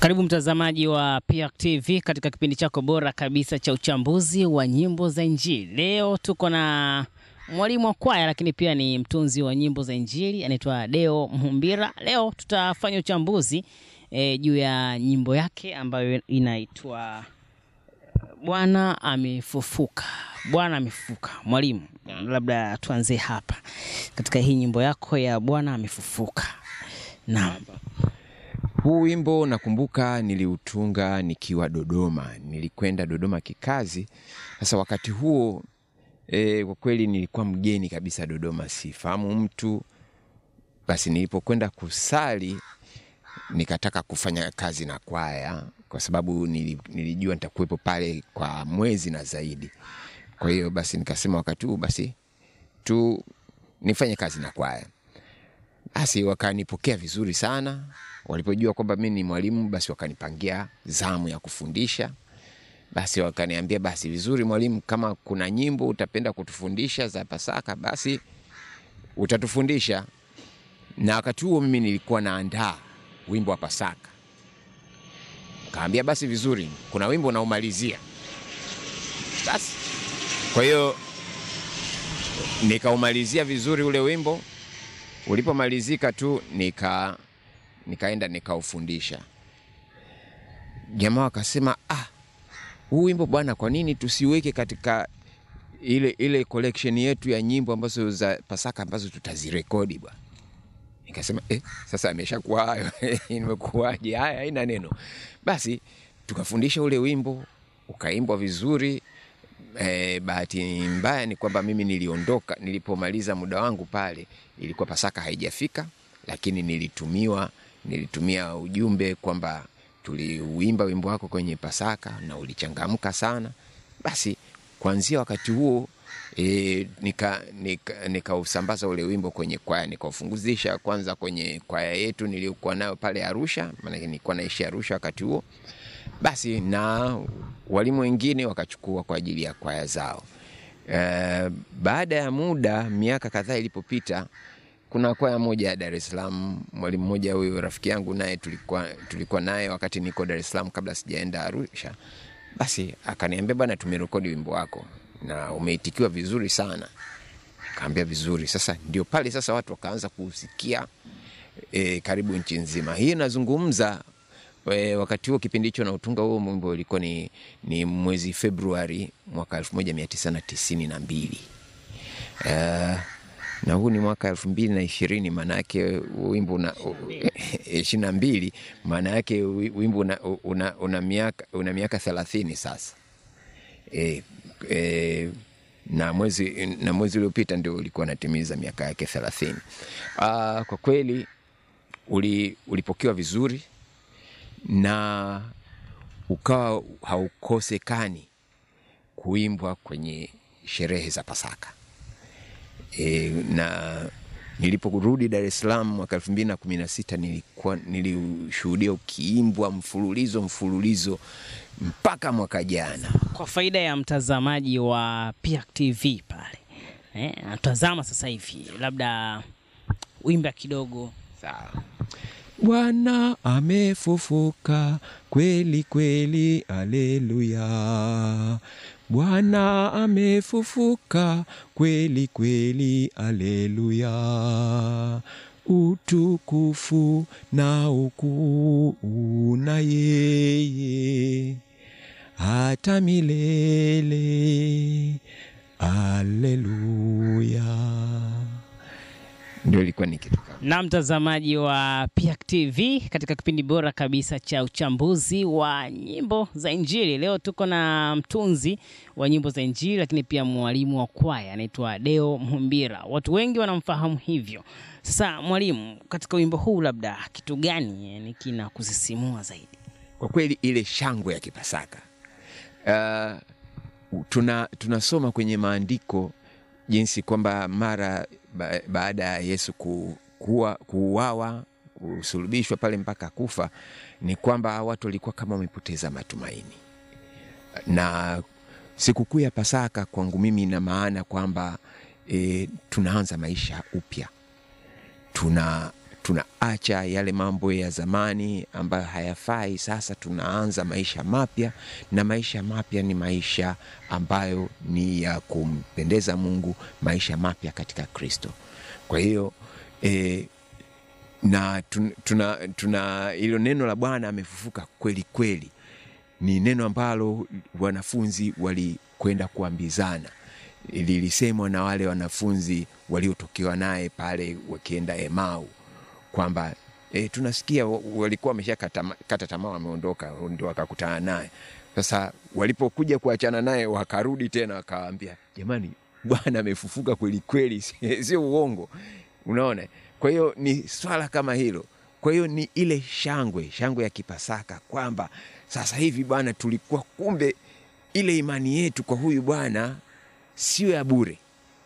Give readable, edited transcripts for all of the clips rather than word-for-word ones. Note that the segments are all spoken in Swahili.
Karibu mtazamaji wa P-HAKI TV katika kipindi chako bora kabisa cha uchambuzi wa nyimbo za Injili. Leo tuko na mwalimu wa kwaya lakini pia ni mtunzi wa nyimbo za Injili, anaitwa Deo Felix. Leo tutafanya uchambuzi juu ya nyimbo yake ambayo inaitwa Bwana Amefufuka. Bwana Amefufuka. Mwalimu, labda tuanze hapa katika hii nyimbo yako ya Bwana Amefufuka. Naam. Huu wimbo nakumbuka niliutunga nikiwa Dodoma. Nilikwenda Dodoma kikazi. Sasa wakati huo kwa kweli nilikuwa mgeni kabisa Dodoma, sifahamu mtu. Basi nilipokwenda kusali nikataka kufanya kazi na kwaya kwa sababu nilijua nitakuwepo pale kwa mwezi na zaidi. Kwa hiyo basi nikasema wakati huu basi tu nifanye kazi na kwaya. Basi wakanipokea vizuri sana. Walipojua kwamba mimi ni mwalimu basi wakanipangia zamu ya kufundisha. Basi wakaniambia basi vizuri mwalimu, kama kuna nyimbo utapenda kutufundisha za Pasaka basi utatufundisha. Na wakati huo mimi nilikuwa naandaa wimbo wa Pasaka. Kaambia basi vizuri, kuna wimbo naumalizia. Basi kwa hiyo nikaumalizia vizuri ule wimbo. Ulipomalizika tu nikaenda nikaufundisha. Jamaa akasema, huu wimbo bwana, kwa nini tusiweke katika ile collection yetu ya nyimbo ambazo za Pasaka ambazo tutazirekodi bwana. Nikasema sasa ameshakuwa hayo nimekuaje, haya haina neno. Basi tukafundisha ule wimbo, ukaimbwa vizuri. Bahati mbaya ni kwamba mimi niliondoka nilipomaliza muda wangu pale, ilikuwa Pasaka haijafika, lakini nilitumia ujumbe kwamba tuliuimba wimbo wako kwenye Pasaka na ulichangamka sana. Basi kuanzia wakati huo nikausambaza ule wimbo kwenye kwaya, nikaufunguzisha kwanza kwenye kwaya yetu niliyokuwa nayo pale Arusha, maana nilikuwa naishi Arusha wakati huo. Basi na walimu wengine wakachukua kwa ajili ya kwaya zao. Baada ya muda, miaka kadhaa ilipopita, kuna kwaya moja ya Dar es Salaam, mwalimu mmoja huyo rafiki yangu naye tulikuwa naye wakati niko Dar es Salaam kabla sijaenda Arusha. Basi akaniambia bwana, tumerekodi wimbo wako na umeitikiwa vizuri sana. Akaambia vizuri. Sasa ndio pale sasa watu wakaanza kusikia karibu nchi nzima. Hii nazungumza wakati huo, kipindi hicho na utunga huo wimbo ulikuwa ni mwezi Februari mwaka 1992. Na huu ni mwaka 2020, maana yake wimbo 22, maana yake wimbo una miaka 30 sasa. Na mwezi uliopita ndio ulikuwa natimiza miaka yake 30. Kwa kweli ulipokewa vizuri na ukawa haukosekani kuimbwa kwenye sherehe za Pasaka. Na niliporudi Dar es Salaam mwaka 2016 nilishuhudia ukiimbwa mfululizo mpaka mwaka jana. Kwa faida ya mtazamaji wa P-HAKI TV pale, anatazama sasa hivi, labda wimba kidogo. Sawa. Bwana amefufuka kweli kweli, haleluya. Bwana amefufuka kweli kweli, haleluya. Utukufu na ukuu na yeye hata milele, haleluya. Ndio ilikuwa ni kitu kama. Na mtazamaji wa P-HAKI TV katika kipindi bora kabisa cha uchambuzi wa nyimbo za Injili. Leo tuko na mtunzi wa nyimbo za Injili lakini pia mwalimu wa kwaya, anaitwa Deo Felix. Watu wengi wanamfahamu hivyo. Sasa mwalimu, katika wimbo huu labda kitu gani kinakusisimua zaidi? Kwa kweli ile shangwe ya Kipasaka. Tunasoma kwenye maandiko jinsi kwamba mara baada ya Yesu kuuawa, kusulubishwa pale mpaka kufa, ni kwamba watu walikuwa kama wamepoteza matumaini. Na sikukuu ya Pasaka kwangu mimi ina maana kwamba tunaanza maisha upya. tunaacha yale mambo ya zamani ambayo hayafai. Sasa tunaanza maisha mapya, na maisha mapya ni maisha ambayo ni ya kumpendeza Mungu, maisha mapya katika Kristo. Kwa hiyo na tuna hilo neno la Bwana amefufuka kweli kweli, ni neno ambalo wanafunzi walikwenda kuambizana. Lilisemwa na wale wanafunzi waliotokewa naye pale wakienda Emau, kwamba tunasikia walikuwa wameshakata tamaa, wameondoka, ndio wakakutana naye. Sasa walipokuja kuachana naye wakarudi tena wakawaambia, jamani, Bwana amefufuka kweli kweli, sio uongo. Unaona? Kwa hiyo ni swala kama hilo. Kwa hiyo ni ile shangwe ya Kipasaka, kwamba sasa hivi Bwana tulikuwa, kumbe ile imani yetu kwa huyu Bwana sio ya bure.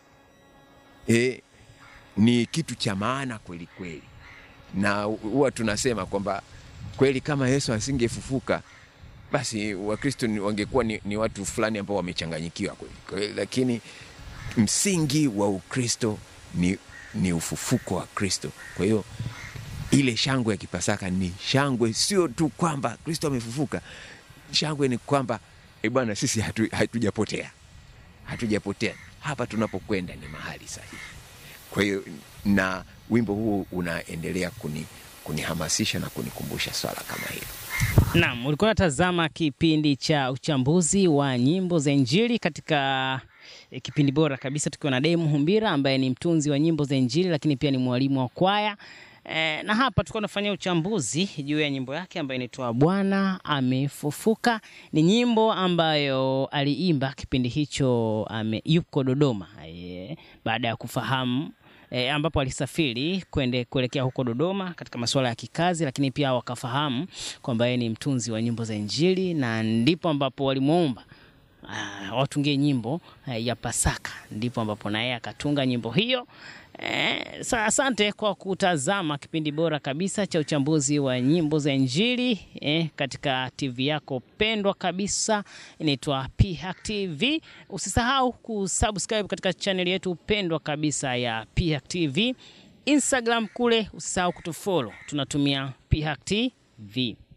Ni kitu cha maana kweli kweli. Na huwa tunasema kwamba kweli kama Yesu asingefufuka, basi Wakristo wangekuwa ni watu fulani ambao wamechanganyikiwa kweli. Lakini msingi wa Ukristo ni ufufuko wa Kristo. Kwa hiyo ile shangwe ya Kipasaka ni shangwe sio tu kwamba Kristo amefufuka. Shangwe ni kwamba Bwana, sisi hatujapotea. Hapa tunapokwenda ni mahali sahihi. Kwa hiyo na wimbo huu unaendelea kunihamasisha na kunikumbusha swala kama hilo. Naam, ulikuwa unatazama kipindi cha uchambuzi wa nyimbo za Injili katika kipindi bora kabisa, tukiwa na Deo Felix ambaye ni mtunzi wa nyimbo za Injili lakini pia ni mwalimu wa kwaya. Na hapa tulikuwa tunafanya uchambuzi juu ya nyimbo yake ambayo inaitwa Bwana Amefufuka. Ni nyimbo ambayo aliimba kipindi hicho yuko Dodoma, baada ya kufahamu ambapo alisafiri kuelekea huko Dodoma katika masuala ya kikazi, lakini pia wakafahamu kwamba yeye ni mtunzi wa nyimbo za Injili, na ndipo ambapo walimuomba watungie nyimbo ya Pasaka, ndipo ambapo naye akatunga nyimbo hiyo. Asante kwa kutazama kipindi bora kabisa cha uchambuzi wa nyimbo za Injili katika TV yako pendwa kabisa, inaitwa P-HAKI TV. Usisahau kusubscribe katika channel yetu pendwa kabisa ya P-HAKI TV. Instagram kule usisahau kutufollow, tunatumia P-HAKI TV.